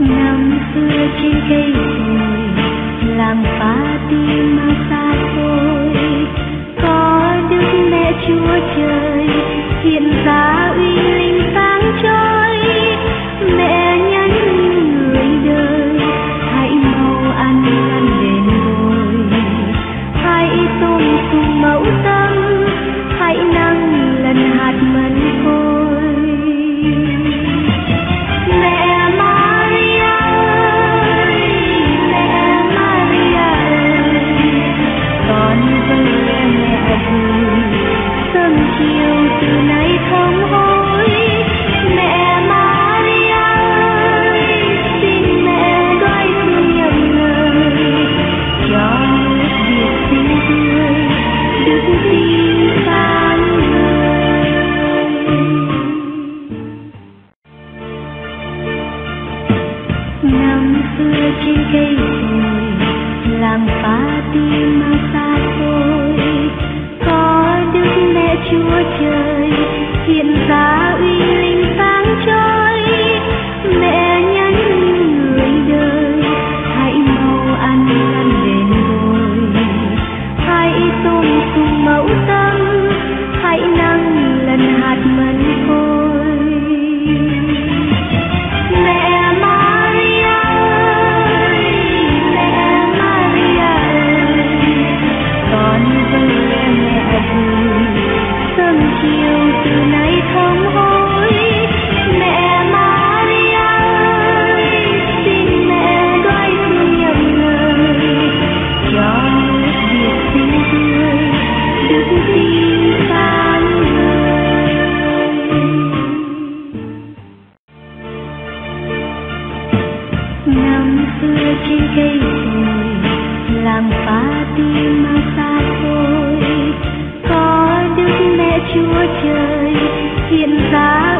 Năm xưa trên cây rồi làng phá tim mà xa xôi, có Đức Mẹ Chúa Trời hiện ra uy linh sáng chói. Mẹ nhắn người đời hãy mau ăn năn đền bồi, hãy tôn sùng mẫu tâm, hãy nâng lần hạt mân côi. Mẹ Maria ơi, mẹ Maria ơi, con vâng nghe mẹ vui, sớm chiều từ nay thống hối. Mẹ Maria ơi, xin mẹ gói thương nhậm lời, cho nước Việt xinh tươi, đức tin sáng ngời. Năm xưa trên cây rồi làng phá tim mà xa xôi, có Đức Mẹ Chúa Trời hiện ra uy linh sáng chói. Mẹ nhắn người đời hãy mau ăn năn đền bồi, hãy tôn sùng mẫu tâm, hãy nâng lần hạt mân côi. Mẹ Maria ơi, mẹ Maria ơi, con vâng nghe mẹ vui, sớm chiều từ nay thống hối. Mẹ Maria ơi, xin mẹ gói thương nhậm lời, cho nước Việt xinh tươi, đức tin sáng ngời. Năm xưa trên cây rồi làng phá tim mà xa xôi, có Đức Mẹ Chúa Trời hiện ra